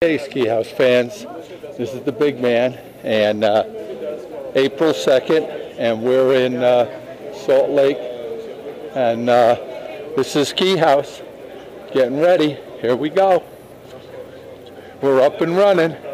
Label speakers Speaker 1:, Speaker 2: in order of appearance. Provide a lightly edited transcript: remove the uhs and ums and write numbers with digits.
Speaker 1: Hey Ski Haus fans, this is the big man, and April 2nd, and we're in Salt Lake, and this is Ski Haus, getting ready. Here we go. We're up and running.